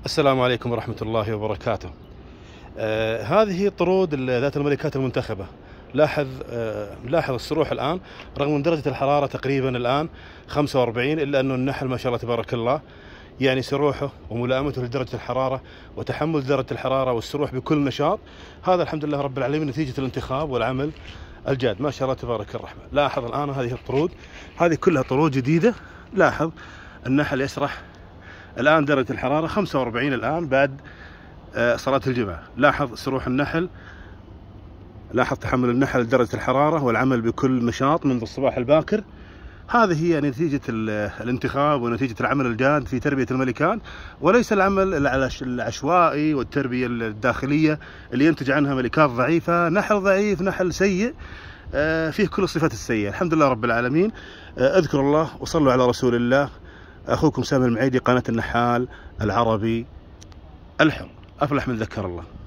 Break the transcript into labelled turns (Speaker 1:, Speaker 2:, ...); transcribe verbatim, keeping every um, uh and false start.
Speaker 1: السلام عليكم ورحمة الله وبركاته. آه هذه طرود ذات الملكات المنتخبة. لاحظ آه لاحظ السروح الآن رغم من درجة الحرارة تقريبا الآن خمسة وأربعين، إلا أنه النحل ما شاء الله تبارك الله يعني سروحه وملائمته لدرجة الحرارة وتحمل درجة الحرارة والسروح بكل نشاط. هذا الحمد لله رب العالمين نتيجة الانتخاب والعمل الجاد، ما شاء الله تبارك الرحمن. لاحظ الآن هذه الطرود، هذه كلها طرود جديدة. لاحظ النحل يسرح الآن درجة الحرارة خمسة وأربعين الآن بعد صلاة الجمعة. لاحظ سروح النحل، لاحظ تحمل النحل لدرجة الحرارة والعمل بكل نشاط منذ الصباح الباكر. هذه هي نتيجة الانتخاب ونتيجة العمل الجاد في تربية الملكات، وليس العمل العشوائي والتربية الداخلية اللي ينتج عنها ملكات ضعيفة. نحل ضعيف، نحل سيء، فيه كل الصفات السيئة. الحمد لله رب العالمين. اذكروا الله وصلوا على رسول الله. أخوكم سامي المعيدي، قناة النحال العربي الحر. أفلح من ذكر الله.